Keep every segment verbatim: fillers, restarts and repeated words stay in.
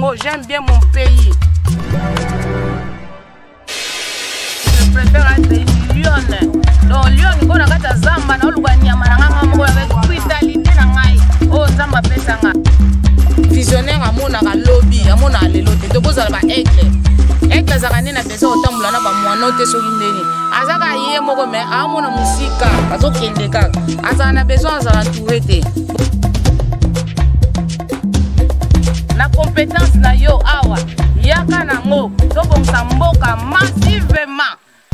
Congo, j'aime bien mon pays. Je préfère être Lyon. Donc Lyon, on a gata zamba na oluka nyama na nganga moko avec vitalité na ngai. Oh zamba pesa nga. Visionnaire amona ka lobby, amona lelo te to kozala ba aigle. Aigle zakane na pesa otambola na ba mwana te soki ndeni. Azaka ye moko me amona musika, azokende kaka. Azana na besoin za entouré te. La compétence na yo awa, yaka nango, to bongsa mboka massivement.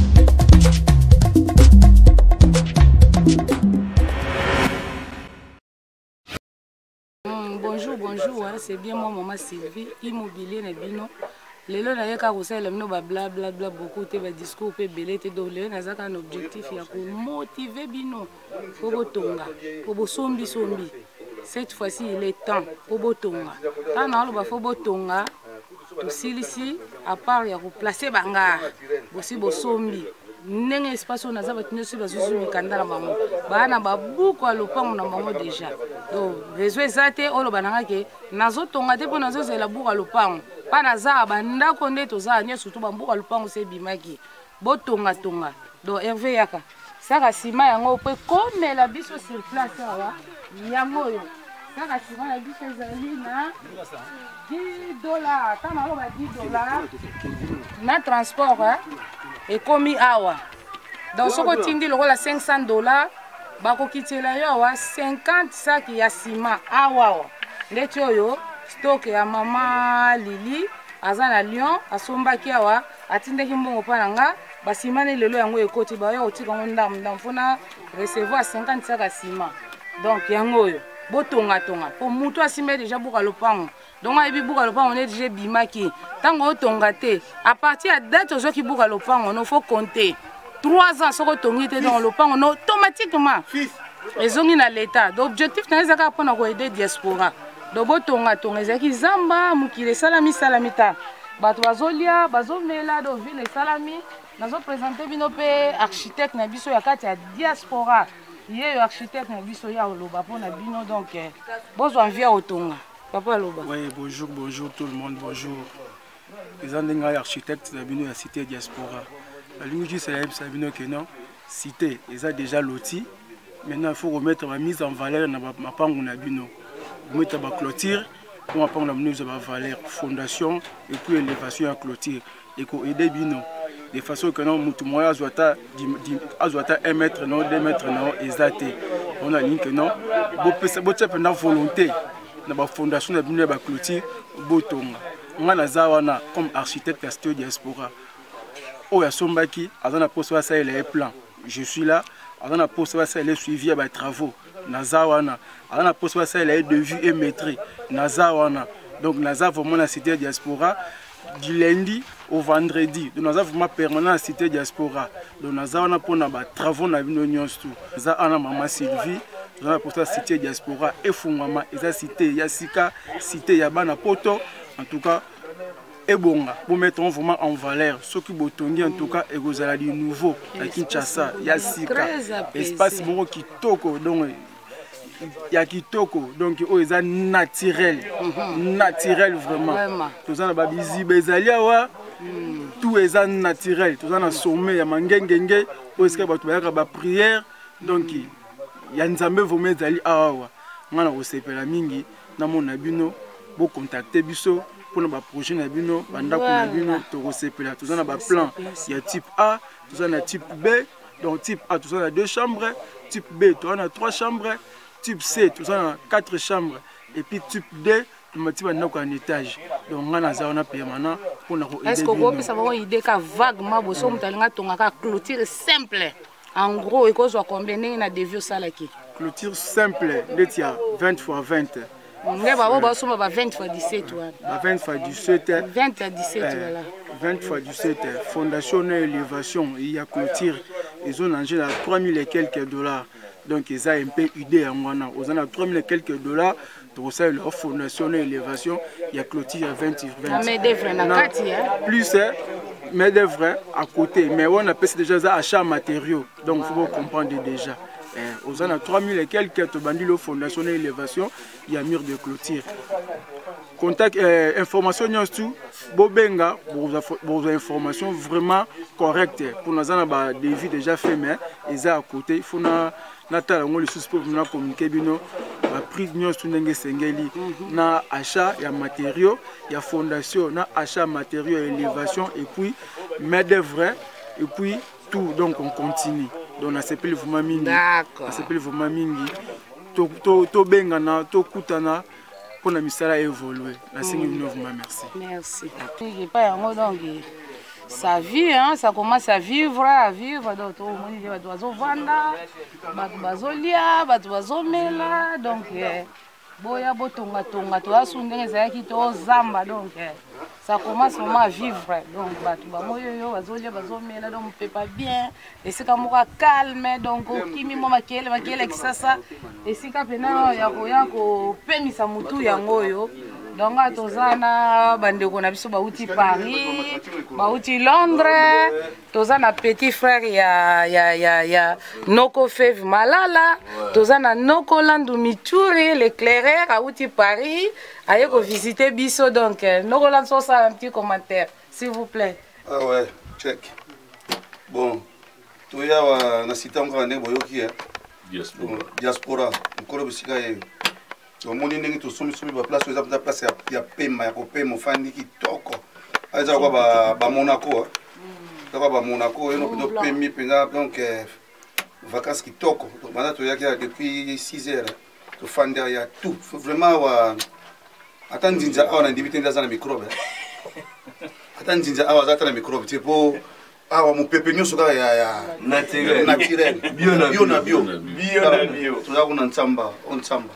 Bonjour, bonjour, hein, c'est bien moi, maman Sylvie, immobilier Nebino. Lelo na yeka kusela mino ba bla bla bla beaucoup te ba discours pe belete donc lelo nazaka un objectif ya ko motiver bino pour botonga, pour bosombi sombi. Cette fois-ci il est temps pour botonga. Tant na lo ba fo botonga to silisi à part ya ko placer banga, bosi bosombi. Nenge espace on a za batino si bazuzu mikanda na bango bana babuko alopango na bango déjà donc besoin zate olo bananga ke nazo tonga te po nazo zela buko alopango pa naza banda konde to za nya surtout bambuko alopango se bimaki botonga tonga donc Hervé yaka saka sima yango pe komela biso sur place awa yango yo saka sima la biso ezali na dix dollars ta na lo ba dix dollars na transport hein et commis awa donc ce que tindi le la cinq cents dollars bako kitela yo wa cinquante sacs ya ciment awa ndeti oyo stock ya mama Lili azana Lyon asombaki awa atindeki mbongo pananga basimane lelo yango ekoti ba yo otika ngo ndam ndam fona recevoir cinquante sacs ya ciment donc yango oyo botonga tonga pour mutu asime déjà buka lopango donc ayebi buka lopango on est déjà bimaki tango otonga te à partir de date ozoki buka lopango on faut compter trois ans soko tongi te dans lopango no automatiquement ezongi na l'état donc objectif na ezaka pona ko aider diaspora donc botonga tonga ezaki zamba mukile salami salamita bato bazolia bazomela do ville salami nazo présenter bino pe architecte na biso ya kati ya diaspora. Il y a un architecte qui est là, donc besoin de otonga. Papa Loba. Oui, bonjour, bonjour tout le monde, bonjour. Les architectes de la cité diaspora. La ligne c'est la cité, ils ont déjà loti. Maintenant, il faut remettre la mise en valeur dans la pango nabino. Remettre la clôture, pour prendre la mise en valeur, fondation et puis élévation à clôture. Et pour aider bino. De façon que nous mutumo azwata azwata un mètre non deux mètres non exact on a dit que non bo pesa bo tsepe na volonté na ba fondation na bino ba clôture botonga nga na zawana comme architecte à diaspora o ya sombaki azana poso ça les plans je suis là azana poso ça les suivi à ba travaux na zawana azana poso ça les devis et maîtrise na zawana donc na za vraiment na cité diaspora du lundi au vendredi. Donc nous avons vraiment permanent à cité diaspora. Donc nous avons pour nos travaux na bino tout. Nous avons maman Sylvie, nous avons pour la cité diaspora et Fungama, et la cité Yasika, cité Yabana Poto. En tout cas, et bon, pour mettre vraiment en valeur ce qui botongi en tout cas et vous allez du nouveau à Kinshasa, Yasika, espace bon qui toko donc ya kitoko donc oh ils naturel naturel vraiment tout ça na ba bizi bezalia wa tout est naturel tout ça na sommet ya mangengenge o eska ba tubayaka ba prière donc ya nzambe vraiment ezali awa ngana ko sepela mingi na mona bino bo contacter biso pour ba projet na bino banda ko na bino to ko sepela tout ça na ba plan ya type A tout ça na type B donc type A tout ça na deux chambres type B tout ça na trois chambres type C, tout ça dans quatre chambres. Et puis type D, nous avons un étage. Donc on a un permanent pour nous aider. Est-ce que vous pouvez savoir une idée vaguement une clôture simple? En gros, il faut combien de devis salaki? Clôture simple, il y a vingt fois vingt. vingt fois dix-sept. vingt fois dix-sept. vingt à dix-sept, voilà. vingt fois dix-sept. Fondation et élévation, il y a clôture. Ils ont engagé à trois mille et quelques dollars. Donc ils ont un peu idée en moi. Ils ont trois mille et quelques dollars. Pour ça, leur fondation et élévation, il y a clôture à vingt. Mais des vrais, plus, mais des vrais à côté. Mais on a passé déjà ça achat matériaux. Donc il faut comprendre déjà. Aux ans à trois mille et quelques bandits de fondation et élévation, il y a mur de clôture. contact euh, information nyonso bobenga pour information vraiment correcte pour nous avoir des devis déjà fait mais ils à côté il faut na natala ngoli sous pour na communiquer bino ba prix nyonso ndenge sengeli na achat ya matériaux ya fondation na achat matériaux élévation et puis main d'œuvre et puis tout donc on continue donc on a s'appelle vraiment mingi d'accord on s'appelle vraiment mingi to to to benga na to kutana pour la misala évoluer la cinq vraiment merci merci et pas yango donc ça vit hein ça commence à vivre à vivre donc tout le monde dit bato bazovanda bato bazolia bato bazomela donc boya botonga tonga to asundenge ezalaki to zamba donc ça commence vraiment à vivre donc bato bamoyoyo bazolia bazomela donc on peut pas bien esika moko calme donc okimi mo makele makele kisasa esika pena ya koya ko pemisa mutu yango yo donc tozana bandeko na biso bauti Paris bauti Londres tozana petit frère ya ya ya ya Noko Feve Malala tozana Noko Landu Michuri l'éclaireur auti Paris aye ko visiter biso donc Noko Landu so ça un petit commentaire s'il vous plaît. Ah ouais check bon toya wa na sita ngwa ne boyoki ya diaspora diaspora nkolo bisika ye omoni ndenge tosomi somi ba place eza place ya pema ya kopema ofandi kitoko aza kwa ba ba Monaco kwa ba Monaco eno ndo pemi penza donc vacances kitoko donc bana to yaki depuis six heures to fandi ya tout vraiment wa atandinja awa na ndibite ndaza na microbe atandinja awa za ta na microbe tipo awa mupepe nyoso ka ya ya naturel naturel bio na bio na bio bio na bio to kuna nsamba on nsamba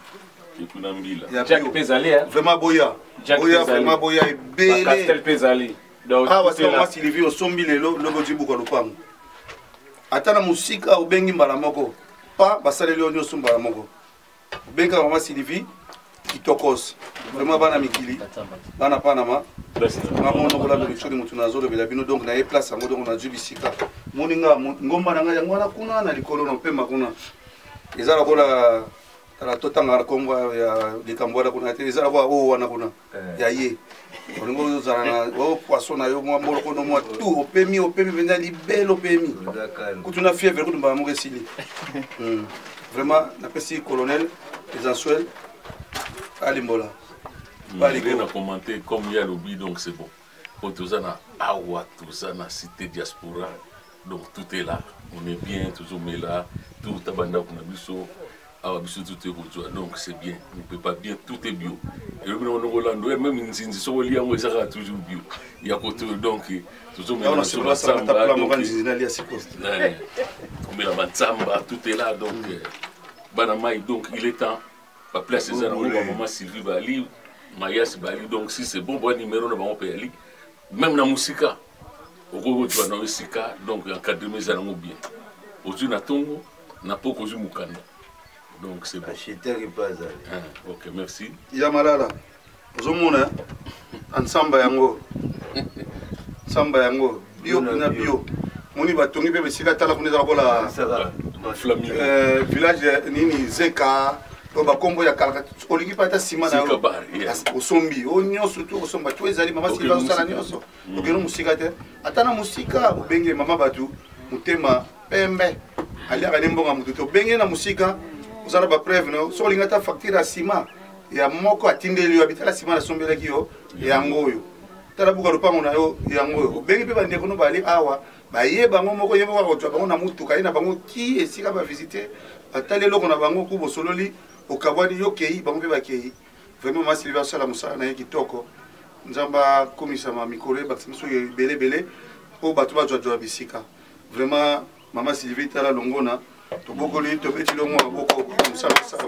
Jack Pézali, vraiment boya, boya vraiment boya et belle. Castel Pézali. Donc ah parce que moi Sylvie au sombi le logo du buko lupango. Atana musika ubengi mbala moko. Pa basale le onyo sumbala moko. Benga mama Sylvie kitokos. Vraiment bana mikili. Bana panama. Maman no kola be chodi mutu nazo le bino donc na e place ngo donc na jubisika. Moninga ngomba na ngaya ngwana kuna na likolo no pema kuna. Ezala kola la totanga kongo ya likambola kuna teza kwa o wana kuna ya ye olingo zana o poisson na yo mo mbolo kono mo tout opemi opemi venda libelo opemi kutuna fièvre kutumba mo resili vraiment na pesi colonel les ansuel alimbola bali na commenter comme il y a lobby donc c'est bon pour tous na awa tous na cité diaspora donc tout est là on est bien toujours mais là tout tabanda kuna biso ah biso tout est retour donc c'est bien on peut pas bien tout est bio et le on Rolando même une sinzi so li yango ça toujours bio il y a côté donc toujours mais on se passe ça la monganzina li sikost mais la matsamba tout est là donc bana mai donc il est temps pas place ça on va maman Sylvie Bali Mayas Bali donc si c'est bon bon numéro na ba on peut aller même na musika au retour na musika donc encadrer ça na bien aujourd'hui na tongo na poko zu mukanda. Donc c'est bon. Ah, ok, merci. Yamalala. Zomona. Ansamba yango. Samba yango. Bio na bio. Moni batongi pe besika tala kuneza kola. Flamingo. Euh village nini Zeka. To ba kombo ya kalaka. Olingi pata sima na yo. Osombi. O nyonso to osomba to ezali mama sila sala nyonso. Okeno musika te. Atana musika obenge mama batu. Mutema pembe. Ali akane mbonga mutu to benge na musika. Vous avez pas preuve non so linga ta facture à ciment ya moko atindeli habitala ciment na sombela kiyo ya ngoyo tala buka lupango na yo ya ngoyo bengi pe bande kono bali awa ba ye bango moko yebo ko to bango na mutu kai na bango ki esika ba visiter atale loko na bango ku bosololi okabwani yo kei bango pe ba kei vraiment ma Sylvia sala musala na kitoko nzamba komisa ma mikole ba so bele bele o batu ba jwa jwa bisika vraiment mama Sylvie tala longona to bokoli to beti lo mo boko musala sa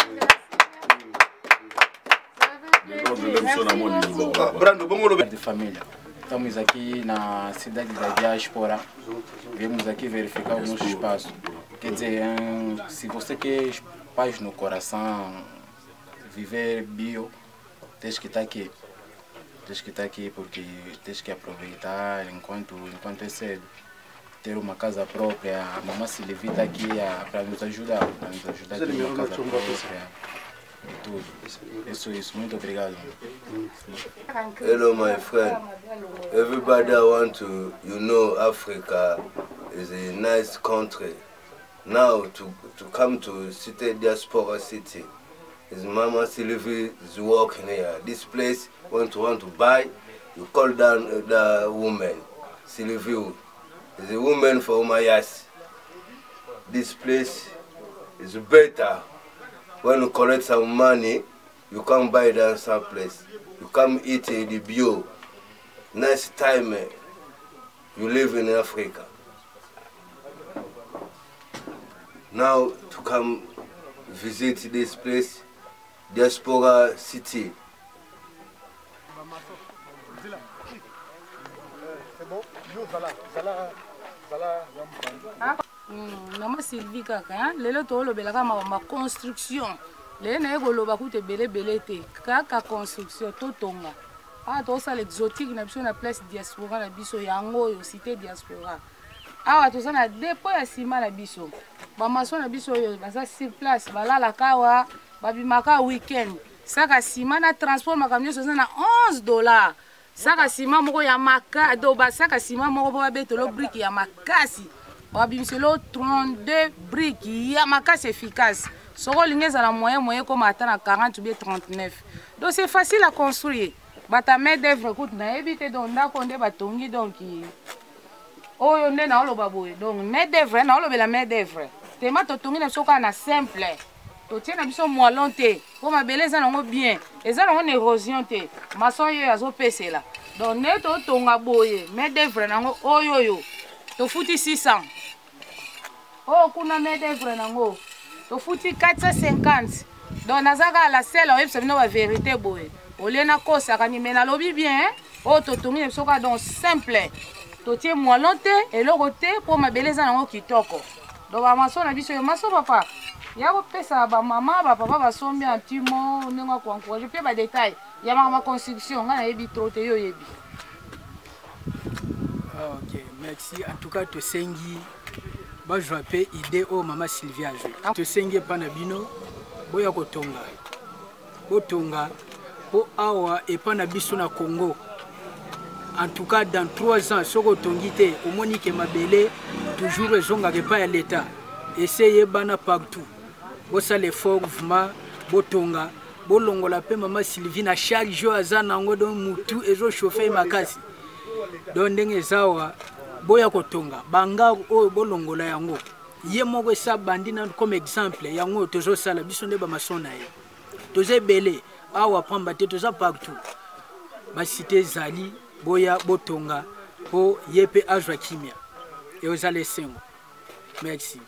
brando bongolo de família. Estamos aqui na cidade da diaspora. Viemos aqui verificar o nosso espaço. Quer dizer, se você quer paz no coração, viver bio, tens que estar aqui. Tens que estar aqui porque tens que aproveitar enquanto enquanto é cedo. Ter uma casa própria, a mamãe Sylvie está aqui para nos ajudar, para nos ajudar a ter uma casa própria. tudo. Isso, isso. Muito obrigado. Hello, my friend. Everybody I want to, you know, Africa is a nice country. Now, to, to come to City Diaspora City, his Mama Sylvie is working here. This place, want to want to buy, you call down uh, the woman, Sylvie. Is a woman for Mayas. This place is better. When you collect some money, you come buy down some place. You come eat in the bio. Nice time eh, you live in Africa. Now to come visit this place, Diaspora City. Mama Sylvie kaka lelo tolobelaka ma construction lelo naye koloba kuta ebele ebele te kaka construction totonga awa tozosala exotique na biso na place diaspora na biso yango oyo cité diaspora awa toza na depo ya nsima na biso bamaso na biso oyo baza sur place balalaka awa babimaka weekend saka nsima na transport makambo nyonso eza na onze dollars saka nsima moko ya makasi do basaka nsima moko mpo babetelo brike ya makasi babimiselo trente-deux briques ya makasi efficace soko olingi ezala moyen moyen koma ata na quarante ou bien trente-neuf donc c'est facile à construire bata main d'œuvre kutu nayebi te donc ndako nde batongi donc oyo nde naoloba boye donc main d'œuvre naolobela main d'œuvre tema totongi na biso kaka na simple totie na biso moalon te mpo mabele eza nango bien eza nango na érosion te maso oyo azopesela donc nde totonga boye main d'œuvre nango oyo oyo tofuti six cents oh kuna main d'œuvre nango tofuti quatre cent cinquante donc nazaka la selle oyebisa bino ba vérité boye olie nakosaka nime nalobi bien oyo totongi na biso kaka donc simple totie moalon te eloko te mpo mabele eza nango kitoko donc bamaso na biso yo maso papa ya kopesa bamama bapapa basombi antimo ndenge akoencourage mpe badetail ya makama construction ngai nayebi tro te yo oyebi. Ok, merci. En tout cas, tu sengi, bah je rappelle idée au Mama Sylvie a joué. Tu sengi pas na bino, boya kotonga, botonga, bo awa et pas na biso na Congo. En tout cas, dans trois ans, soko tongite, au monique mabele, toujours zonga ke pas à l'État. Essayez bana partout. Bo ça l'effort vraiment, botonga, bo longola pe Mama Sylvie na chaque jour azana ngo don mutu ezo chauffer makasi. Donc ndenge zawa boya kotonga banga oyo bolongola yango ye moko esa bandi na comme exemple yango tozo sala biso nde ba masona ye toze belé awa pamba te toza partout ba cité zali boya botonga po yepe azwa kimia et ozale sengo. Merci.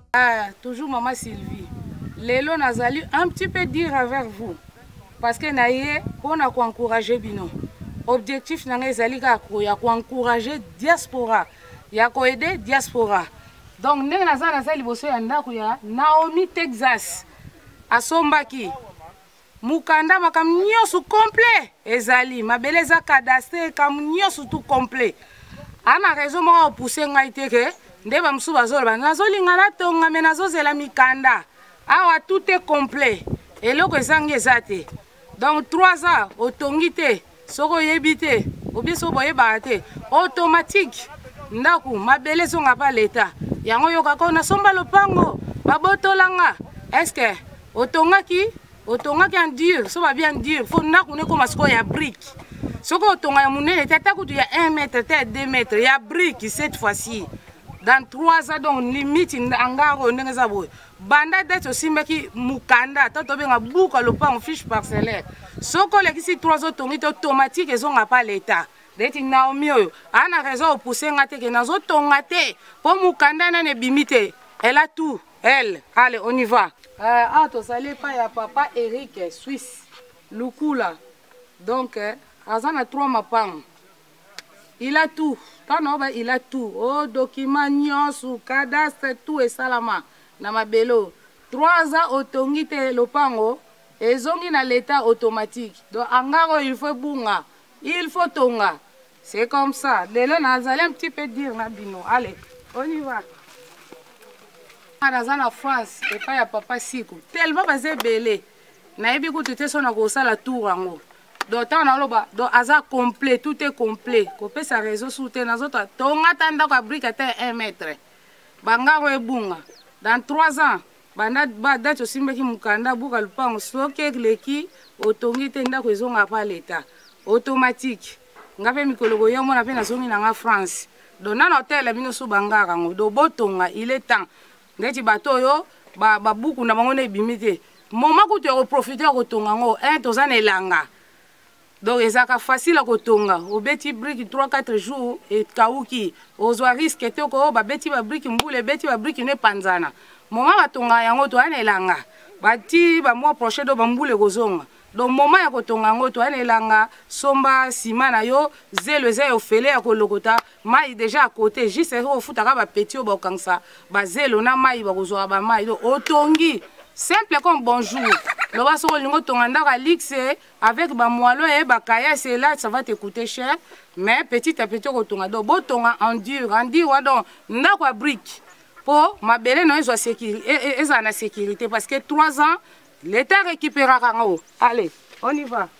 Ah, toujours maman Sylvie. Lelo nazali un petit peu dire avec vous. Parce que naïe, on a encourager bino. Objectif nanga ezali ka ko ya encourager diaspora. Ya ko aider diaspora. Donc ndenge naza naza liboso ya ndako ya Naomi Texas. Asombaki. Mukanda makam nyosu complet. Ezali mabele za cadastre kam nyosu tout complet. Ana raison mo pousser ngai teke. Ndeba msu bazoloba nazolinga na tonga me nazozela mikanda awa tout est complet eloko ezangi ezate donc trois ans otongi te soko yebi te obiso boyeba te automatique ndaku mabele zonga pa leta yango yoka ko na somba lopango babotolanga est-ce que otongaki otongaki en dur so ba bien dur faut ndaku ne ko masiko ya brique soko otonga ya munene tata kutu ya un mètre te deux mètres ya brique cette fois-ci. Dans trois ans, donc limite, angaro n'engazabo. Banda d'être aussi meki mukanda. Toto benga bouka le pas en fiche parcellaire. Soko les ici trois autres tongi automatique ils ont pas l'état. D'être Naomi oyo. Ana raison pousser ngate que nazo tongate. Pour mukanda na ne bimite. Elle a tout. Elle. Allez, on y va. Euh, ah, to salé pas ya papa Eric Suisse. Lukula. Donc, euh, azana trois mapang. Il a tout. Il a tout. Oh, document, nyonsu, cadastre, tout et salama. Na mabelo. Trois ans otongite lopango. Et zongi na l'état automatique. Donc, angaro, il faut bunga. Il faut tonga. C'est comme ça. Lelo, nous allons un petit peu dire, Nabino. Allez, on y va. Dans la France, et pas ya papa Siku. Tellement basé belé. Na ebi ko tete sona ko sala tour ango. Donc, donc, aza complet, tout est complet. Copé sa réseau soutien dans autres. Tonga tanda ko brique à un mètre. Banga we bunga. Dans trois ans, banda bada to simbeki mukanda buka lupango soke leki otongi tenda ko zonga pa l'état. Automatique. Ngape mikologo yo mona pe na zongi na France. Donc na hôtel bino so banga rango. Do botonga, il est temps. Ngeti bato yo ba ba buku na bango na bimite. Moment ko te profiter ko tonga ngo un tozana elanga. Donc, c'est facile à kotonga. Au beti brique trois quatre jours et kauki. Aux risque et toko ba beti ba brique mboule beti ba brique ne panzana. Moment ba tonga yango to anelanga. Bati ba mois prochain do bambule gozonga. Donc moment ya kotonga ngo to anelanga somba simana yo zelo zelo fele ya kolokota mai déjà à côté juste au futaka ba petit au bakangsa ba zelo na mai ba kozwa ba mai do otongi. Simple comme bonjour. Le va sur le niveau ton andaka lix avec ba moalo et ba kaya c'est là ça va te coûter cher mais petit à petit ko tonga do botonga en dur en dur wa donc ndako brique pour ma belle non soit sécurité et ça na sécurité parce que trois ans l'état récupérera en haut. Allez, on y va.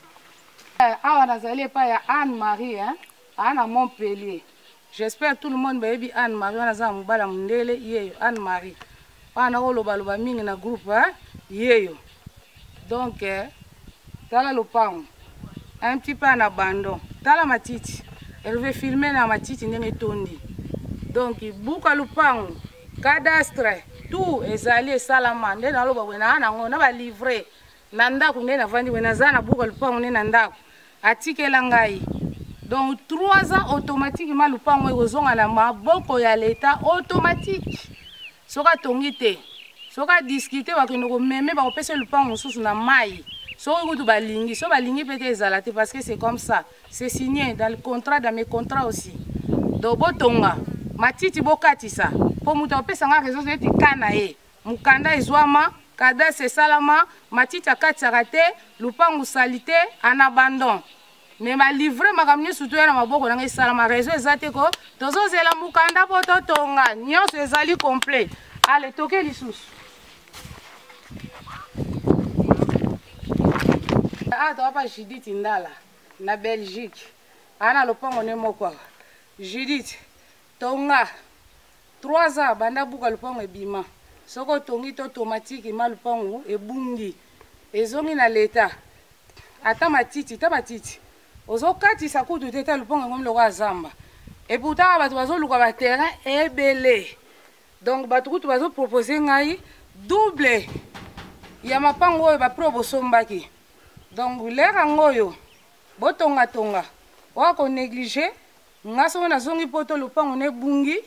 Ah on a allé pas ya Anne-Marie hein Anne à Montpellier. J'espère tout le monde va bien Anne-Marie on a za mbala mundele yeyo Anne-Marie. On a oloba loba mingi na groupe hein yeyo. Donc, eh, tala lopango, un petit peu en abandon. Tala matiti, elle veut filmer na matiti ndenge tondi. Donc, buka lopango, cadastre, tout ezali salama. Nde na loba wena na ngona ba livrer. Nanda ku nde na vandi wena zana buka lopango nde nanda. Atike langai. Donc, trois ans automatiquement lopango ekozonga na maboko ya l'état automatique. Soka tongite. Soka discuter bakino ko meme ba opesa lupango susu na mai. Soka ko to balingi, so balingi peut-être ezalate parce que c'est comme ça. C'est signé dans le contrat dans mes contrats aussi. Do botonga, matiti bokatisa. Po muto opesa nga raison eti kana e. Mukanda ezwama, kada se salama, matiti akatisa te, lupango salite en abandon. Mais ma livrer ma kamni surtout na maboko na ngai salama raison ezate ko tozo zela mukanda poto tonga, nyonso ezali complet. Allez, toke lisusu. Ah, tu vas pas Judith Indala, na Belgique. Ana lopango ne moko. Judith, tonga. Trois ans, banda buka lopango ebima. Soko tongi to automatique ma lopango ebungi. Ezongi na l'état. Ata matiti, ta matiti. Ozo kati sakutu teta lopango ngom loko azamba. Et pourtant ba bazo luka ba terrain ebele. Donc ba tukutu bazo proposer ngai double. Ya mapango ba probo sombaki. Donc, l'air en goyo, botonga tonga, ou qu'on néglige, n'a son a zongi poto le pan on est bungi,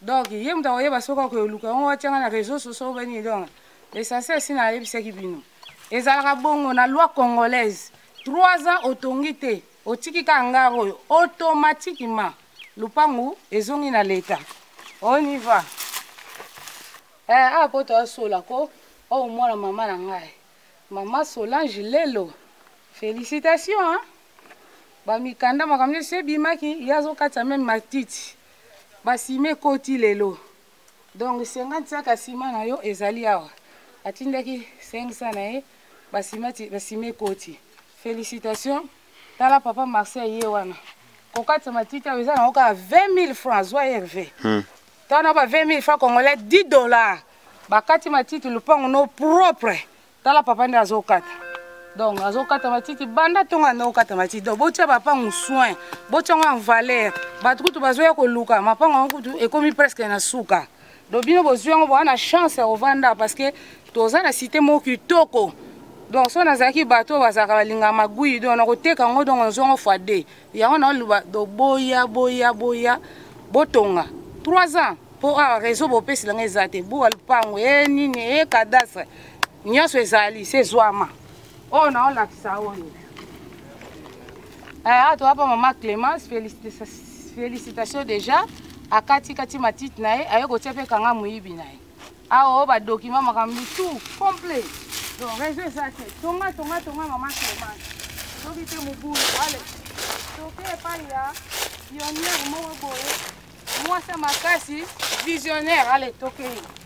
donc ye mutu akoyeba soki akoyoluka yango watianga na réseau sociaux bani donc l'essentiel si nayebisaki bino ezalaka bongo na loi congolaise trois ans otongi te otiki ka ngaro oyo automatiquement lupangu ezongi na leta. On y va. Eh, ah, pour toi, Solako. Oh, moi, la maman, la ngai. Maman Solange Lelo. Félicitations, hein. Bah, mi kanda, ma kamne, c'est bimaki. Yazo kata même ma titi. Bah, si me koti lelo. Donc, cinquante sacs à ciment, na yo, ezali awa. Atindaki cinq cents na ye. Bah, si me koti. Félicitations. Tala papa Marseille, yewana. Kokata matiti a besoin de vingt mille francs, soit Hervé. T'as vingt mille francs congolais, dix dollars. Bakati matiti le pan no propre. T'as la papa de azokata. Donc azokata matiti banda tonga no kata matiti. Donc botia papa un soin, botia en valeur. Batku tu bazoya ko luka, mapanga nkutu e komi presque na suka. Donc bino bozoya ngo na chance au vanda parce que toza na cité mo kitoko. Donc so nazaki bato bazaka balinga magui donc na koteka ngo donc nzongo fois deux yango na luba do boya boya boya botonga trois ans pour un réseau bopesi langa ezate bo alpango e nini e cadastre nyoso ezali c'est zwama oh na on lakisa oyo eh ato hapa mama Clémence félicitations déjà akati kati matite nae ayoko tsepe kanga muyibi nae awo ba document makambi tout complet. Donc, réseau ça, tonga, tonga, tonga, maman Clémence. Donc, il est mon boulot. Allez. Donc, il n'est pas là. Pionnière, moi, moi, c'est ma casse. Visionnaire. Allez, toquez.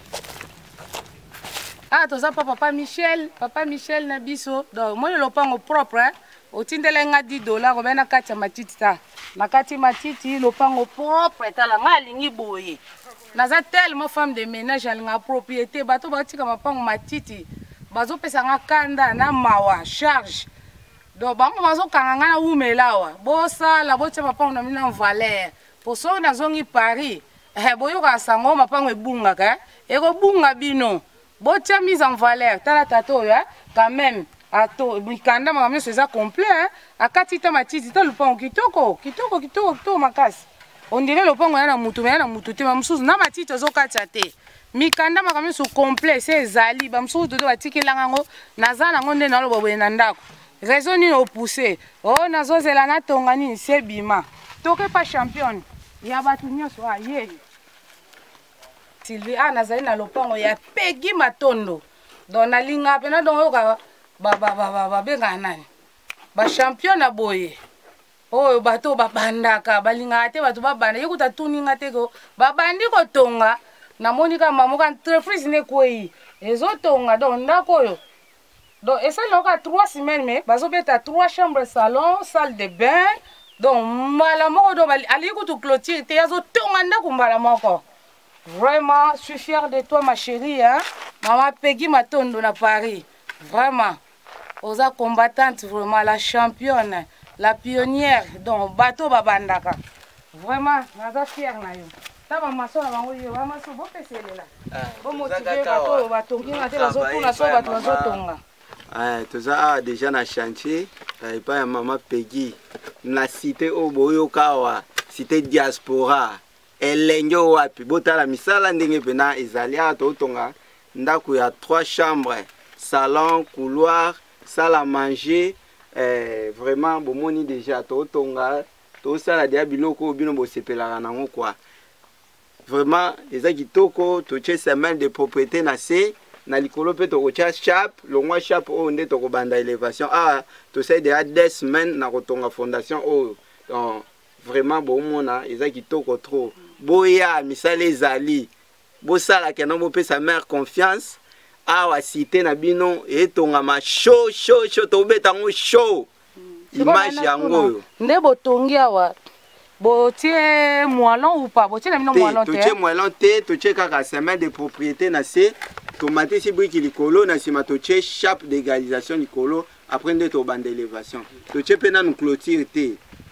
Ah, tout ça, papa Michel. Papa Michel Nabiso. Donc, moi, je le prends au propre. Au tindele nga dix dollars. On va na kati matiti ta. Na kati matiti, le prends au propre. Ta la nga lingi boye. Naza tellement femme de ménage, elle a propriété. Bato bati kama prends matiti. Bazo pesa nga kanda na mawa charge donc bango bazo kanga na umelawa bosa la botia papa na mina valeur pour so na zongi Paris eh boyo ka sango mapango ebunga ka e ko bunga bino botia mise en valeur tala tato ya quand même ato bikanda ma miso eza complet hein akati ta matiti ta lupango kitoko kitoko kitoko kitoko makasi on dirait lupango ya na mutu ya na mutu te mamsusu na matiti zo katia te mikanda makami su complet c'est zali bamsu dodo batiki langango nazana ngonde na lobo bwena ndako raison ni no pousser oh nazo zela na tonga ni c'est bima toke pas champion ya batu nyoso aye Sylvie ah nazali na lopango ya Peggy Matondo donc na linga pena donc yoka ba ba ba ba benga nani ba champion na boye oh bato babandaka balinga te bato babanda yekuta tuninga te ko babandi ko tonga na monika mamoka entreprise ne koi ezotonga donc ndako yo donc esa loka trois semaines mais bazo beta trois chambres salon salle de bain donc mbala moko do bali ali kutu clôture te yazo tonga ndako mbala moko vraiment je suis fière de toi ma chérie hein maman Peggy Matondo na Paris vraiment oza combattante vraiment la championne la pionnière donc bateau babandaka vraiment naza fière na yo. Taba masola bango yo ba maso bo peselela bo motiver bato batongi na te bazo kuna so bato bazo tonga ah toza déjà na chantier et pas maman Peggy na cité oboyo kawa cité diaspora elengo wapi botala misala ndenge pena ezali ato tonga ndako ya trois chambres salon couloir salle à manger eh vraiment bomoni déjà to tonga to sala dia biloko bino bo sepelaka nango quoi. Vraiment, les gens qui toko, tu as semaine de propriété nassé, na likolo pe to cha chap, le mois chap o nde to banda élévation. Ah, tu sais déjà deux semaines na kotonga fondation o. Donc vraiment bon mona, les gens qui toko trop. Boya misale zali. Bo sala ke no bo pe sa mère confiance. Ah wa cité na bino e tonga ma show show show to beta ngo show. Image yango. Nde botongi awa. Botier moellon ou pas? Botier la mino moellon te. Botier moellon te, botier kaka semaine de propriété na se. Tomate si brique likolo na sima botier chape d'égalisation likolo après de to bande élévation. Botier pena nous clôture te.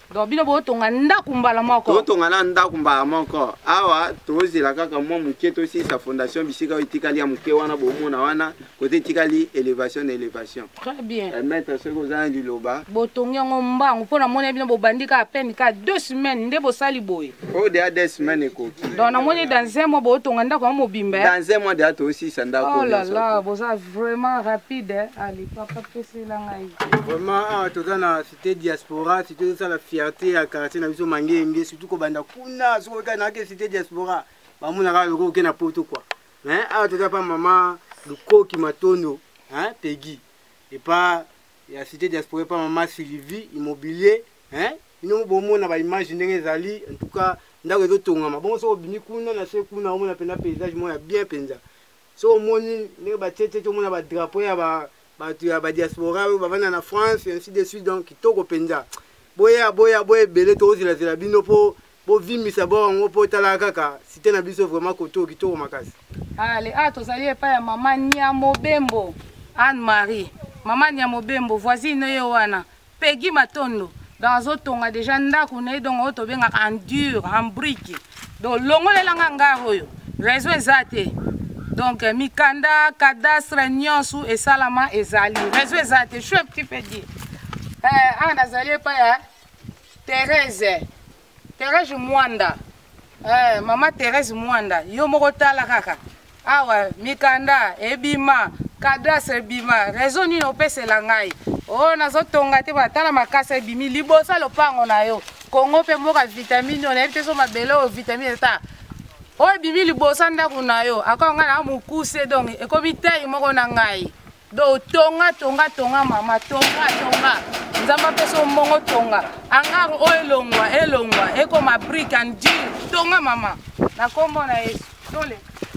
donc bino botonga ndako mbala moko totonga na ndako mbala moko awa tozela kaka mwa moke tosisa fondation bisika oyo etikali ya moke wana bomona wana kote etikali élévation na élévation. Très bien. Maître soki oza na liloba botongi yango mbango mpona mona bino bobandi ka peine ka deux semaines nde bosali boye o deya deux semaines ekoki donc namoni dans un mois botonga ndako ya mobimba dans un mois deya tosisa ndako. Oh là là boza vraiment rapide. Allez papa pesela ngai vraiment awa toza na cité diaspora cité osala fierté ya quartier na biso Mangenge surtout kobanda kuna soki oka na ke cité diaspora bamonaka loko oke na poto quoi mais awa toza pa mama Lukoki Matondo hein Peggy et pas ya cité diaspora pa mama Sylvie immobilier hein ino bomona ba image ndenge ezali en tout cas ndako ezotongama bongo so obini kuna na se kuna omona pena paysage mo ya bien penza so omoni ndenge batete omona ba drapeau ya ba bato ya ba diaspora bavanda na France et ainsi de suite donc kitoko penza boya boya boya belé tozila zila bino po bo vimisa bongo po tala kaka cité na biso vraiment koto kitoko makasi. Allez ah tozali pa ya mama Nyamobembo Anne Marie mama Nyamobembo voisine yo wana Peggy Matondo dans otonga déjà ndako na donc oto benga en dur en brique donc longolela nganga oyo réseau ezate donc mikanda cadastre nyonso et salama ezali réseau ezate je suis un petit peu dit eh ana zali pa ya Thérèse Thérèse Mwanda eh mama Thérèse Mwanda yo moko tala kaka awa mikanda ebima cadastre bima réseau ni no pesela ngai oh nazotonga te batala makasa ebimi libosa lopango na yo kongo pe moka vitamine on ebite so mabele o vitamine ta o ebimi libosa ndako na yo akonga na mukuse donc ekomi te moko na ngai do tonga tonga tonga mama tonga tonga nzamba peso mongo tonga anga o elongwa elongwa eko ma brick and deal tonga mama na kombo na Yesu dole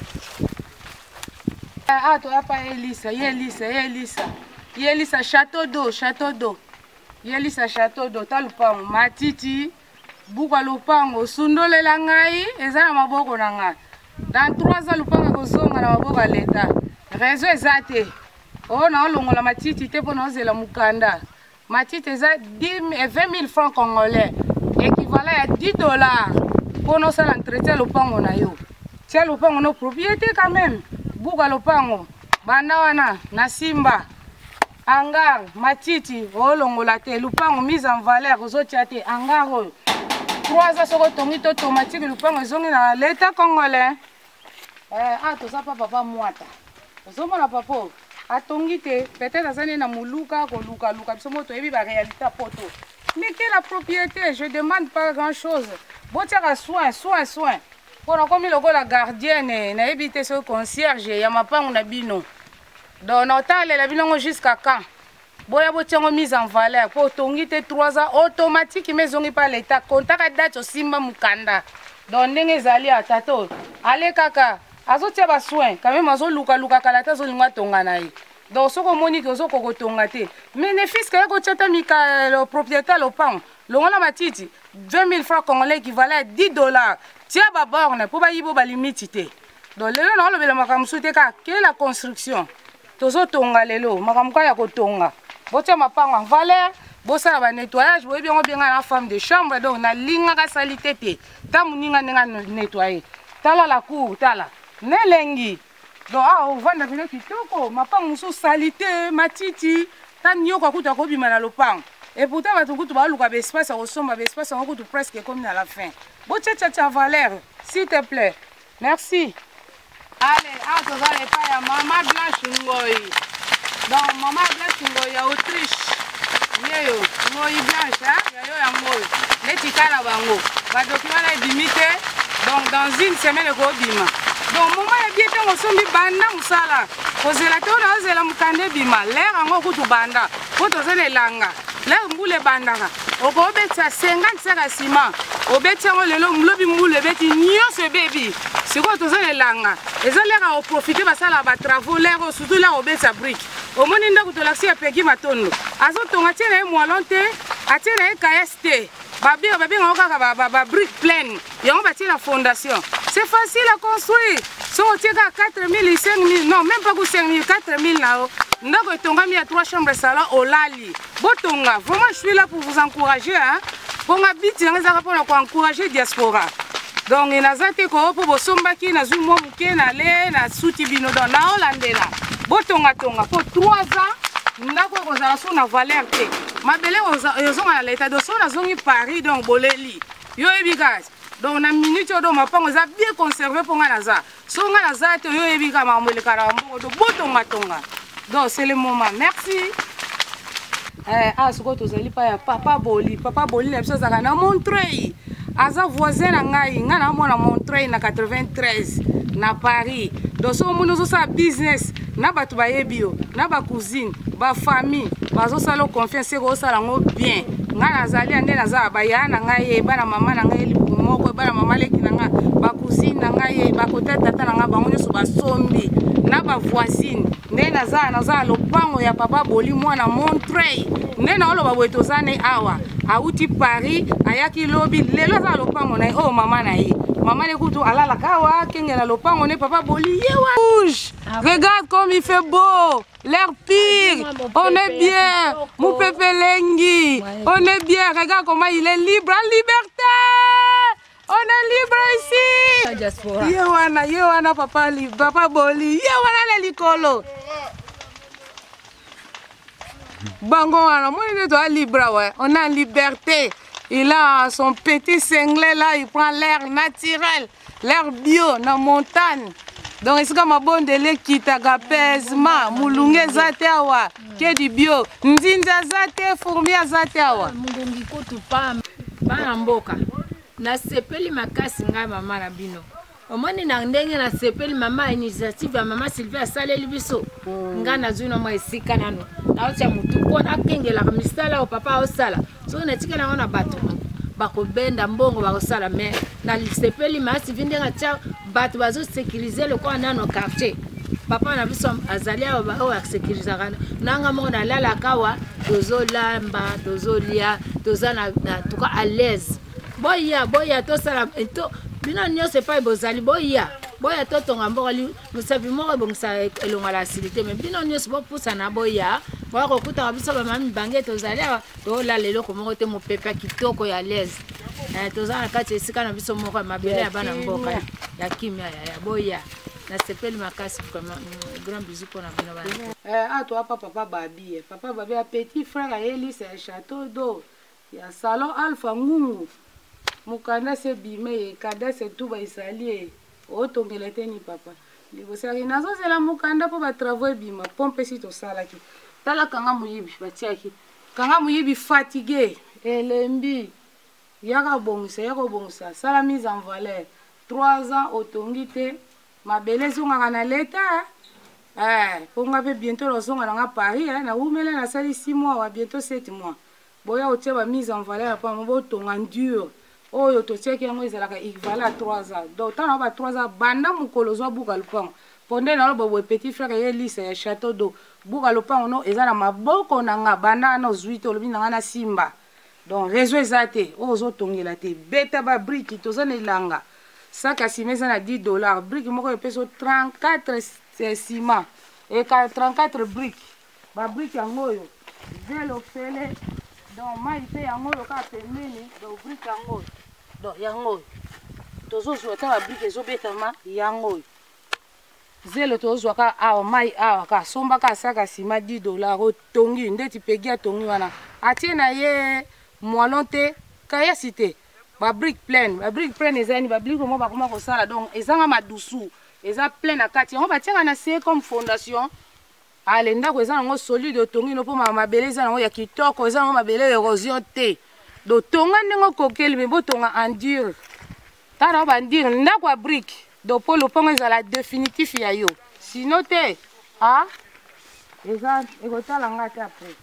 ah to apa Elisa Elisa Elisa Elisa château d'eau château d'eau Elisa château d'eau talupango matiti buka lupango sundolela ngai eza na maboko na ngai dans trois ans lupango kozonga na maboko leta réseau ezate oh na olongola matiti te pona ozela mukanda matiti eza vingt mille francs congolais équivalent à dix dollars pona osala entretien lupango na yo tia lupango no propriété quand même buka lupango banda wana na simba angar matiti olongola te lupango mise en valeur ozotia te angar oyo trois ans soko tongi to automatique lupango ezongi na l'état congolais eh ah toza pa papa mwata ozomona papa atongi te peut-être azani na muluka koluka luka biso moto yebi ba réalité poto mais quelle la propriété je demande pas grand chose botiaka soin soin soin pona komi lokola gardienne na yebi te so concierge ya mapango na bino donc notalela bino jusqu'à quand boya botiango mise en valeur po tongi te trois ans automatique mezongi pa l'état kontaka date osimba mukanda donc ndenge ezali atato ale kaka azotia ba soin quand même azoluka luka kala ta zolinga tonga na ye donc soko moni ko soko kotonga te bénéfice ka ko tata mika le propriétaire le pan longola matiti vingt mille francs congolais équivalent à dix dollars tia ba borne po ba yibo ba limite te donc lelo na lobela makamsu te ka ke la construction tozo tonga lelo makamuka ya kotonga botia mapango en valeur bosala ba nettoyage boyebi ngo bien na femme de chambre donc na linga ka salité te ta muninga nenga nettoyer tala la cour tala nelengi donc ah ovanda bino kitoko mapango musu salité matiti tan yoko kuta ko bima na lopango et pourtant ba tukutu ba luka ba espace au somba ba espace ngo kutu presque comme à la fin botia tcha valeur s'il te plaît merci. Allez ah to va le pa ya mama Blanche Ngoi donc mama Blanche Ngoi ya Autriche yeyo Ngoi Blanche hein yayo ya Ngoi leti kala bango ba document na limité donc dans une semaine ko bima donc mama ya bien tango sombi banda musala kozela to na ozela mukande bima lera ngo kutu banda poto zele langa lera mbule banda ka oko betsa cinquante saka ciment obetsa ngo lelo mlobi mbule beti nyonso bebi siko to zele langa ezalera o profiter basala ba travaux lero surtout là obetsa brique omoni ndako to laksi ya Peggy Matondo azotonga tiena e mwalonte atiena e K S T babi babi ngo kaka ba ba brique pleine yango bati la fondation c'est facile à construire so tieka quatre mille cinq mille non même pas que cinq mille quatre mille là ndako etongami ya trois chambres salon olali botonga vraiment je suis là pour vous encourager hein ponga biti yango ezaka mpona koencourage diaspora donc naza te koo mpo bosombaki nazwi mwa moke na le na suti bino donc naolandela botongatonga mpo trois ans ndako ekozala so na valeur te mabele ozonga na leta donc so nazongi Paris donc boleli yo yebi kasi donc na minute oyo do mapango eza bien conservé mpo nga naza so nga naza te yo yebi ka makambo elekala ya mboko to botongatonga donc c'est le moment merci. Eh, ah, ce que tu as dit, papa Boli, papa Boli, les choses à na Montreuil. Aza voisin na ngai, nga na mo na Montreuil na quatre-vingt-treize na Paris. Donc so mo no sa business, na batu ba yebio, na ba cousine, ba famille, ba zo sala confiance ko sala ngo bien. Nga na zali ande na za ba ya na ngai, ba na mama na ngai libu moko, ba na mama leki na nga, ba cousine na ngai, ba kota tata na nga ba ngo so ba sombi, na ba voisine. Nde naza naza lopango ya papa Boli mwana Montreuil nde na oloba boye tozane awa auti Paris ayaki lobi lelo za lopango na oh mama na ye mama le kutu alala kawa kengela lopango ne papa Boli yewa rouge. Regarde comme il fait beau, l'air pire, on est bien, mon pépé lengi, on est bien, regarde comment il est libre, en liberté. On est libre ici. Yewana, yewana papa libre, papa Boli, yewana le likolo. Bango wana, moi il est libre ouais. On a liberté. Il a son petit cinglé là, il prend l'air naturel, l'air bio, dans la montagne. Donc ici comme bon de l'équita gapesma, mulunge zate awa, ke di bio, nzinza zate, fourmi zate awa. Mungungi kutu pa, pa mboka. Na sepeli makasi nga mama na bino. Omoni na ndenge na sepeli mama initiative ya mama Sylvia saleli biso. Nga na zuno mo esika nano. Na otia mutu pona kengela ka misala o papa o sala. So na tika na ona bato. Bako benda mbongo bako sala mais na sepeli masi vinde nga tia bato bazo sécuriser le kwa nano quartier. Papa na biso azali awa ba o sécuriser kana. Nanga mo na lala kawa tozo lamba, tozo lia, toza na tuka à l'aise. Boya boya to sala to bino nyose pa bozali boya boya to tonga mbokali musabi moko bongisa elonga la silité mais bino nyose bo pusa na boya boya ko kuta biso ba mami bange to zali to la lelo ko moko te mo pepa kitoko ya l'aise eh to zana kati esika na biso moko mabele ya bana mboka ya kimia ya boya na sepeli makasi vraiment grand bisou pour na bino bana eh a to papa papa babi papa babi a petit frère a Eli c'est château d'eau ya salon Alpha Ngungu mukanda se bime kada se tuba isali o tongela teni papa libosaki nazo zela mukanda po ba travail bima pompe si to sala ki tala kanga muyibi batiaki kanga muyibi fatigué elembi yaka bongisa yaka bongisa sala mise en valeur trois ans otongite mabele zonga na leta eh ponga pe bientôt lozonga na Paris eh na umele na sali six mois wa bientôt sept mois boya otia ba mise en valeur pa mo tonga dur. Oh, yo to tcheki yango ezalaka équivalent à trois ans. Donc tant na trois ans banda mukolo zo buka lupango. Ponde na lobo petit frère ye lise ya château d'eau. Buka lupango no ezala maboko na nga banda no zuito lobi na na simba. Donc réseau ezate o zo tongela te beta ba brique to zana ilanga. Saka simeza na dix dollars, brique moko epeso trente-quatre ciment et trente-quatre briques. Ba brique yango yo. Velo fele. Donc mai pe yango yo ka pembeni, donc brique yango. Donc yango tozo zwata ba brique zo betama yango zelo tozo ka a mai a ka somba ka saka sima dix dollars o tongi ndeti pegi a tongi wana atina ye moalonte kaya cité ba brique pleine ba brique pleine ezani ba brique mo ba koma ko sala donc ezanga madusu eza pleine akati yango batia na c'est comme fondation ale ndako eza nango solide tongi no po mabele eza nango ya kitoko eza nango mabele érosion te do tonga ndenge kokeli me botonga en dur tana ba ndir ndako a brique do po lo pongo ezala définitif ya yo sinon te ah eza ekotala ngata après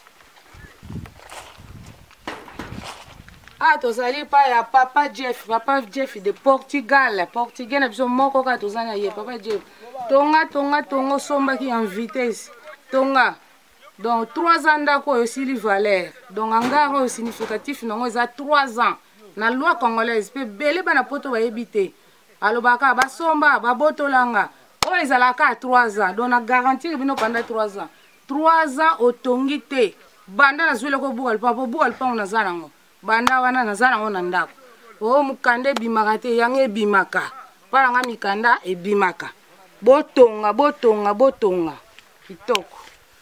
ah tozali pa ya papa Jeff papa Jeff de Portugal Portugal na biso moko ka tozana ye papa Jeff tonga tonga tongo somba ki en vitesse tonga donc trois ans ndako yo sili valeur donc angaro yo significatif nango eza trois ans na loi congolaise pe bele bana poto ba yebite alobaka ba somba ba botolanga o ezalaka trois ans donc na garantir bino pendant trois ans trois ans otongite banda na zwele ko bugal papa bugal pa on azanango banda wana naza nango na ndako o mukanda ebimaka te yango ebimaka mpona nga mikanda ebimaka botonga botonga botonga kitoko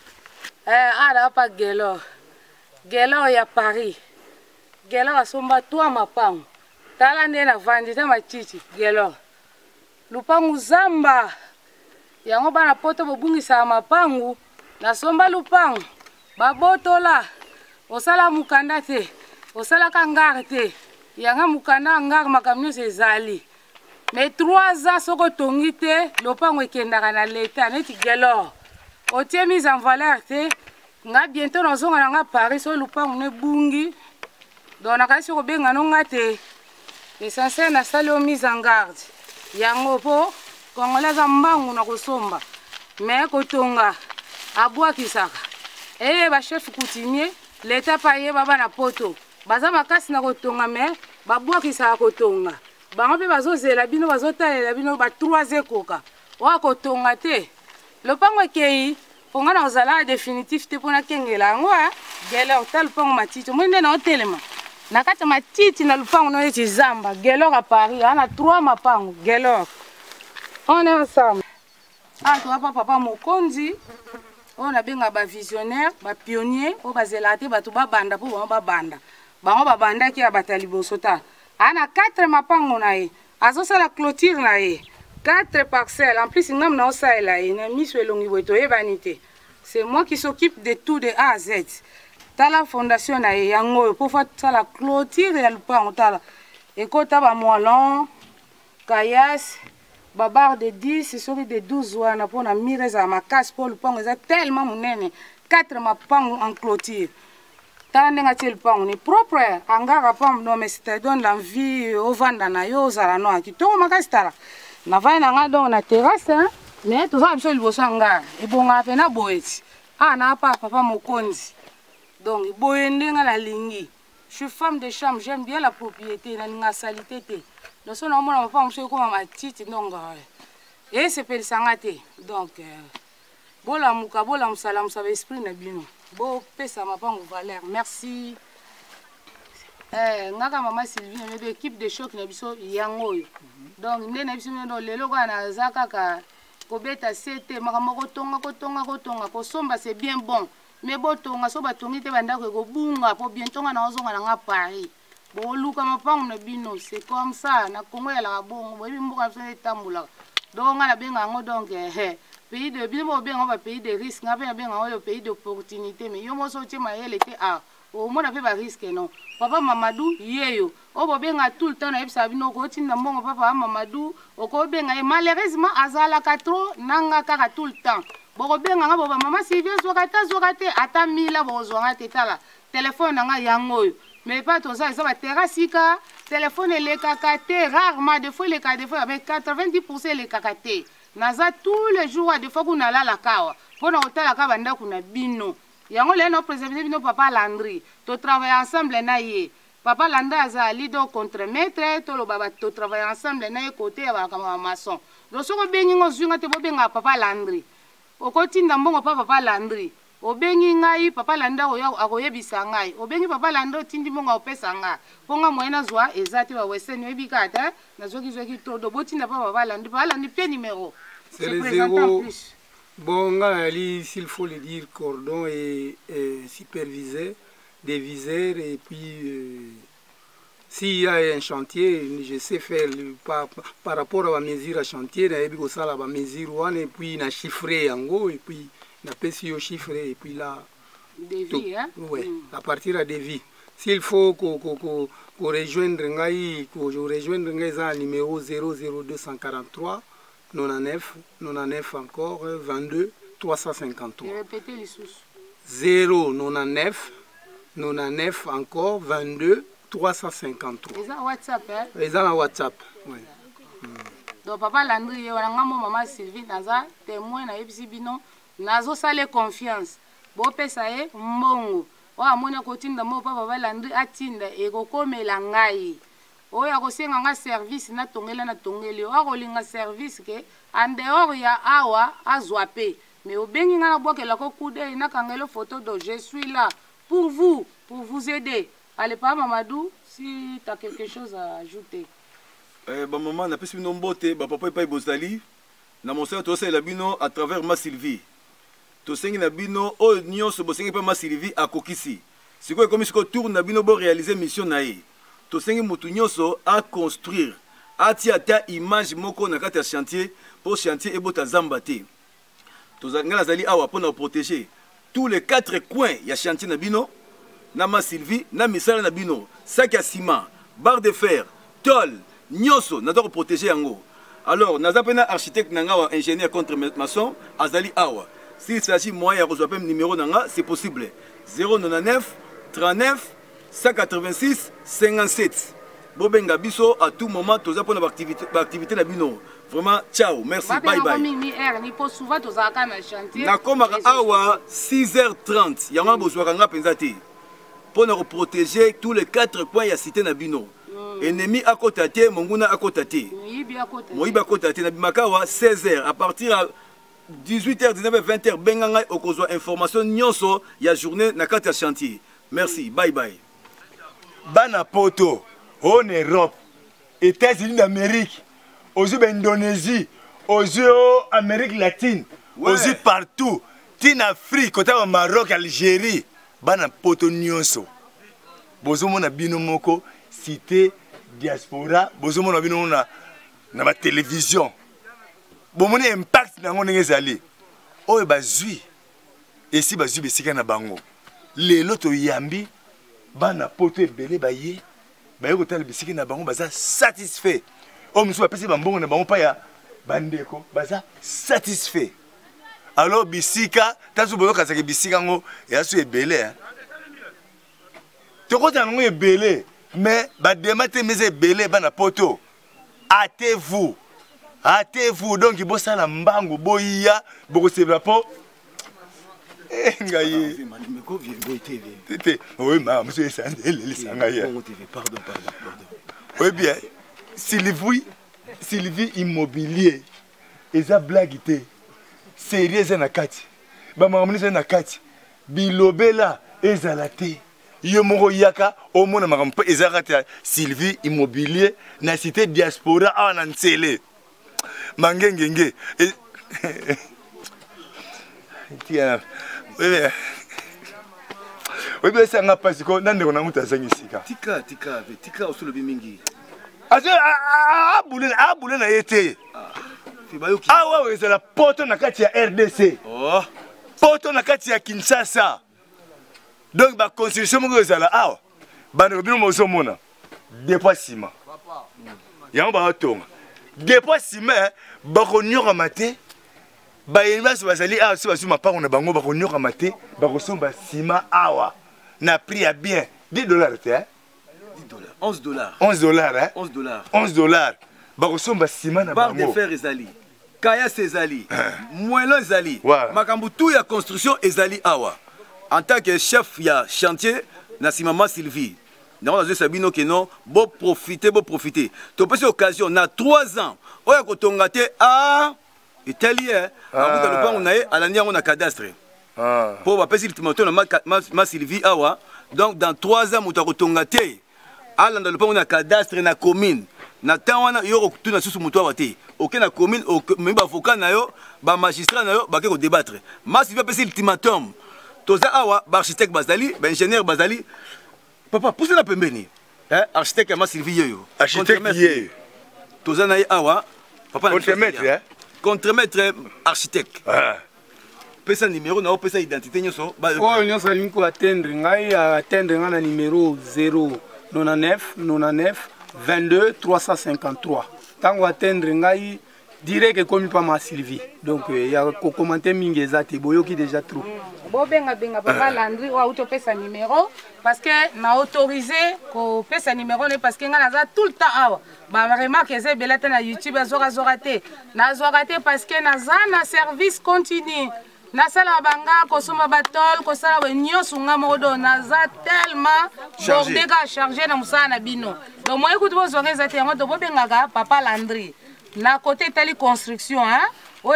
ala pa Gelor Gelor ya Paris Gelor asomba twa mapango tala nde na vandi te matiti Gelor lupangu zamba yango bana poto bobungisa mapangu nasomba lupangu babotola osala mukanda te osalaka ngare te yanga mukanda ngare makambo nyonso ezali mais trois ans soko tongi te lopango ekendaka na leta neti Gelor otie mise en valeur te nga bientôt nazonga na nga Paris so lupango ne bungi donc nakasi kobenga no nga te essentiel nasali o mise en garde yango po congolais aza mbangu na kosomba mais kotonga abwakisaka eye bachef coutumier leta pa yeba bana poto baza makasi na kotonga mais babwakisaka kotonga bango mpe bazozela bino bazotalela bino ba trois ekoka oya kotonga te lopango ekei ponga na ozala définitif te mpona kengela yango Gelor ta lupango matiti omoi nde na otelema na kati ya matiti na lupango no eti zamba Gelor a Paris ana trois mapango Gelor on est ensemble ah toa pa papa mokonzi oyo nabenga bavisionnaire bapionnier oyo bazelaka te bato babanda mpo bango babanda bango babandaki ya bata liboso ta ana quatre mapango na ye azosala clôture na ye quatre parcelles en plus ngam na osalela ye na miso elongi boye toyebani te c'est moi qui s'occupe de tout de A à Z tala fondation na ye yango oyo mpo fa tosala clôture ya lupango tala ekota bamoalon kayas babar de dix soki de douze wana mpona mire ezala makasi mpo lupango eza tellement monene quatre mapango en clôture tala ndenge atie lupango ni propre angaka pambo no mais te donne l'envie ovanda na yo ozala no kitoko makasi tala navai na nga donc na terrasse mais tozala biso liboso ya ngara ebongaka mpe na boye ti ah na pa papa mokonzi donc boye ndenge nalingi je suis femme de chambre j'aime bien la propriété nalinga salité te donc so naomona papa mosu ekoma matiti donc esepelisanga te donc bolamuka bolamusalamusa baesprit na bino bopesa mapango valeur merci ngaka mama Sylvie nayebi équipe de choc na biso yango oyo donc nde na biso mino lelo kaka naza kaka kobeta sete makambo kotonga kotonga kotonga kosomba c'est bien bon mais botonga so batongi te bandako ekobunga po bientôt nga naozonga na nga Paris boluka mapango na bino c'est comme ça na Congo yalaka bongo boyebi mboka na biso etambolaka donc nga nabenga yango donc pays de bino bobenga ba pays de risque nga mpe nabenga yango pays d'opportunité mais yo moso otie mayele te ah omona mpe barisque non papa Mamadou yeyo oyo bobenga tout le temps nayebisaka bino okotinda mbongo papa Mamadou okobenga ye malheureusement azalaka trop nanga kaka tout le temps bokobenga nga boba mama Sylvie zwaka te zwaka te ata mila bokozwanga te tala telefone na nga yango oyo mais pas toza eza baterrasse ka telefone elekaka te rarement des fois eleka des fois mais quatre-vingt-dix pour cent elekaka te naza tous les jours des fois kuna lalaka awa mpona kotalaka bandako na bino yango lelo no préserver bino papa Landry to travailler ensemble na ye papa Landry azali do contre maître to lo baba to travailler ensemble na ye côté ya bakama maçon donc soko bengi ngo zwinga te bobenga papa Landry okotinda mbongo pa papa Landry obengi ngai papa Landry oyo akoyebisa ngai obengi papa Landry otindi mbongo opesa nga ponga moyena zwa ezati ba western ebika ta nazoki zoki to do botinda pa papa Landry papa Landry pe numéro c'est le zéro. Bon, s'il faut le dire, cordon et, et superviseur, des viseurs, et puis euh, s'il y a un chantier, je sais faire le, par, par rapport à la mesure à chantier, il y a la mesure, et puis il a chiffré en haut, et puis il a passé au chiffré, et puis là. Des vies, hein? Oui, mm. à partir de des vies. S'il faut qu'on qu qu qu rejoindre le numéro zéro zéro deux cent quarante-trois, quatre-vingt-neuf, quatre-vingt-neuf encore, vingt-deux, trois cent cinquante-trois. Répétez les sous. zéro quatre-vingt-neuf, quatre-vingt-neuf encore, vingt-deux, trois cent cinquante-trois. Ils ont WhatsApp, hein? Ils ont WhatsApp, oui. Mm. Donc, papa Landry, maman Sylvie, naza témoin na yebisi bino, nazo sale confiance. Bo pesa ye mbongo. O amona kotinda mo papa Landry atinda e kokomela ngai. Oyo akosenga nga service na tongela na tongeli o akolinga service ke en dehors ya awa azwa pe mais obengi nga na bwakela ko kude na kangelo photo do je suis là pour vous pour vous aider Allez, pas Mamadou, si tu as quelque chose à ajouter. Eh, bah, maman, on a plus de nombote, bah, papa, pas Bozali. Na mon sœur, toi, c'est la bino à travers ma Sylvie. To sengi na bino, oh, nyon, so bosengi pas ma Sylvie à Kokisi. C'est quoi, comme si on tourne na bino, bon, réaliser mission nae. To sengi mutu nyonso à construire. À tia ta image moko na kata chantier, pour chantier et bota zambate. To zangala zali awa pour nous protéger. Tous les quatre coins, il y a chantier na bino. Nama Sylvie, na misala na bino, sac à ciment, barre de fer, tôle, nyoso, na doit protéger yango. Alors, naza pena architecte nanga ou ingénieur contre maçon, azali awa. S'il s'agit moyen de recevoir numéro nanga, c'est possible. zéro neuf trente-neuf cent quatre-vingt-six cinquante-sept. Bobenga biso à tout moment, tous les points d'activité d'activité na bino. Vraiment, ciao, merci, bye bye. Nakoma awa six heures trente, yanga bozwaka penzati. Pour nous protéger tous les quatre coins ya cité na bino. Ennemi à côté, monguna à côté. Moïbi à côté, nabimakawa seize heures à partir à dix-huit heures, dix-neuf heures, vingt heures, benganga okozwa information nyonso ya journée na kati ya chantier. Merci, bye bye. Bana poto, en Europe, États-Unis d'Amérique, aux Indonésie, aux Amérique latine, aux partout, tin Afrique, côté au Maroc, Algérie, bana poto nyonso. Bozo mona bino moko cité diaspora, bozo mona bino na na ba télévision. Bomoni impact nango ndenge ezali. Oyo bazwi. Esi bazwi besika na bango. Lelo to yambi bana poto ebele baye. Baye kotala besika na bango baza satisfait. O musu bapesi bambongo na bango pa ya bandeko baza satisfait. Alors bisika tasu boyo kasaka bisika ngo ya su ebele hein. Toko tango ebele mais ba demate meze ebele bana poto. Hâtez-vous. Hâtez-vous donc il bossa la mbango boya boko sebra po. Eh ngaye. Tete. Oui ma monsieur Sandel le sangaya. Pardon pardon pardon. Oui bien. Sylvie Sylvie immobilier. Eza blagité. Sérieux na kati. Ba mamuni na kati. Bilobela ezalate. Yo moko yaka au mona makampo ezakata Sylvie immobilier na cité diaspora awa ntsele. Mangengenge. Tiens. Oui bien. Oui bien ça nga parce que nande ko namuta zangisika. Tika tika tika osolobi mingi. Azo a boulena a boulena yete. Ah ouais ouais c'est la poto na kati ya R D C. Oh. Poto na kati ya Kinshasa. Donc ba construction mo ezala awa. Bana bino mo somona. Dépôt ciment. Yango ba tonga. Dépôt ciment ba ko nyoka mate. Ba yeba so bazali awa so basuma pa na bango ba ko nyoka mate, ba ko somba ciment awa. Na prix à bien dix dollars hein. dix dollars. onze dollars. onze dollars hein. onze dollars. onze dollars. Ba ko somba ciment na bango. Barre de fer ezali. Kaya ezali. Moellon ezali. Makambu tout ya construction ezali awa. En tant que chef ya chantier na simama Sylvie. Nous avons Sabino que non, bon profiter, bon profiter. Tu peux occasion na trois ans. Oya ko tongate a italien. Abuka le pan on a à l'année on a cadastre. Ah. Pour va passer le moteur na ma Sylvie awa. Donc dans trois ans muta ko tongate. À l'année le pan on a cadastre na commune. Na tawana yo ko tuna susu muto wate. OK na commune même ba avocat na yo, ba magistrat na yo ba ko débattre. Ma Sylvie passer l'ultimatum. Toza awa, architecte Bazali, ingénieur Bazali. Papa, pousse la pembeni. Hein, architecte ma Sylvie yo. Architecte yé. Toza na awa, papa contremaître hein. Contremaître architecte. Ah. Pesa numéro na pesa identité nyoso. Oh, nyoso linko atteindre ngai atteindre na numéro zéro neuf neuf vingt-deux trois cent cinquante-trois. Tango atteindre ngai direct comme pas ma Sylvie. Donc il y a commenter mingi ezati boyoki déjà trop. Bobenga benga papa Landry ou auto pesa numéro parce que na autorisé ko pesa numéro ne parce que nga naza tout le temps awa. Ba remarque eze belata na YouTube azora zorate. Na zorate parce que naza na service continu. Na sala banga ko soma batol ko sala wenyo sunga modo naza tellement bordé ka charger na musana na bino. Donc moi écoute vos oreilles ati ngo to bobenga ga papa Landry. Na côté tali construction hein. Oh,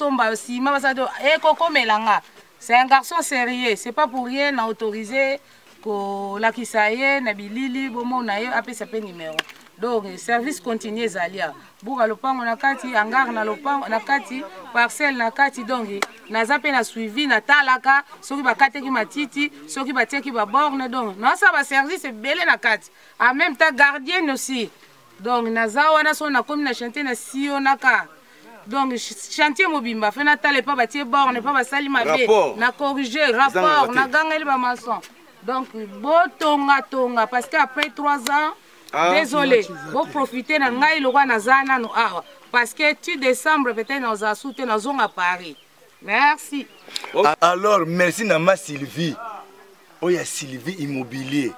c'est un garçon sérieux, c'est pas pour rien autorisé kolakisa ye na bilili bomona ye apesa pe numéro donc service continu ezali awa buka lopango na kati hangar na lopango na kati parcelle na kati donc naza mpe na suivi natalaka soki bakateki matiti soki batieki baborne donc naosala baservice ebele na kati en même temps gardienne aussi donc naza wana so nakomi na chantier na sionaka donc chantier mobimba fe natala epa batie borne epa basali mabe na corriger rapport na gangeli bamaçon donc botonga tonga parce que après trois ans ah, désolé vous profitez na ngai lokwa naza nano awa parce que tu décembre peut-être dans a soute na zonga Paris merci okay. Alors merci Nama Sylvie oya Sylvie immobilier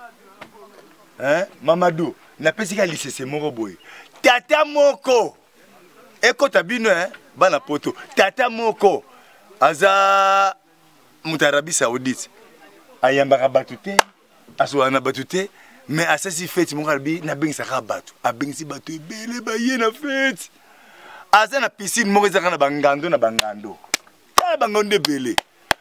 hein Mamadou na pesika lycée moko boy tata moko ekota bino hein bana poto tata moko aza mutarabi saoudite ayambaka batu te aswana batu te mais asasi fête mon kalbi na bengisaka batu abengisi batu ebele baye na fête aza na piscine moko ezaka na bangando na bangando tala bangando ebele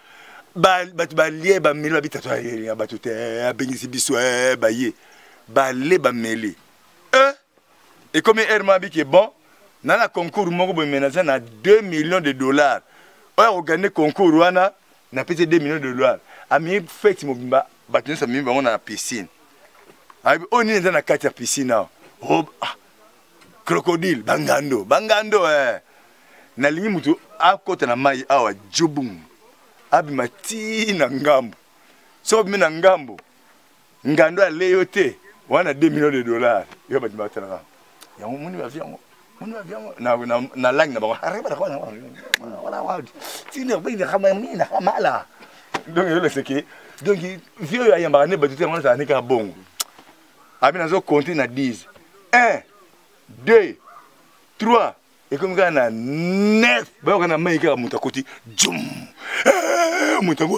batu balie bameli babitatu ya batu te abengisi biso baye bale bameli e ekomi erma biki bon na la concours moko boye menaza na deux millions de dollars oya kogane concours wana na pete deux millions de dollars ami fête mobimba batu nyonso mimi bango na piscine abi oni nza na kati ya piscine awa oh, ah, crocodile bangando bangando eh. Nalingi mutu akota na mai awa jubum abima ti na ngambo so bimi na ngambo ngando aleyo te wana deux millions de dollars yo bati batala ya muni ba viango muni ba viango na na, na langue na ba arriba na kwana wala wala tini ba ni kama ni na mala donc yo le seki donc vieux ya yamba ne bati te wana sa ni ka bongo abi nazo compter na dix un deux trois et comme ça na neuf ba kana maika muta koti jum mutango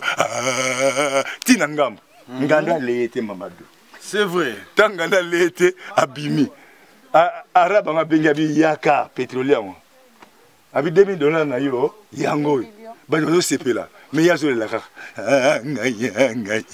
tina ngambo nganda lete Mamadou c'est vrai tanganda lete abimi araba mabenga bi yaka pétrolier abi deux mille dollars na yo yango ba zo sepela mais yazo la kaka ngai ngai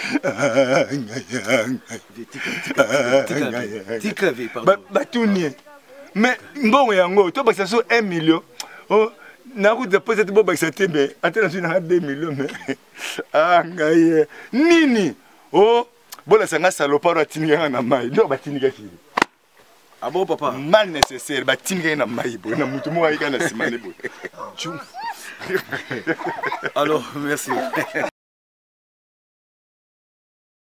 tika vi pardon ba tunie mais mbongo yango to ba so un million oh na route de poser bo ba sate mais attention na deux millions mais ah ngai nini oh bona sanga saloparo atinga na mai ndo ba tinika kiri ah bon papa mal nécessaire ba tinika na mai bo na mutu mo aika na simane bo alors merci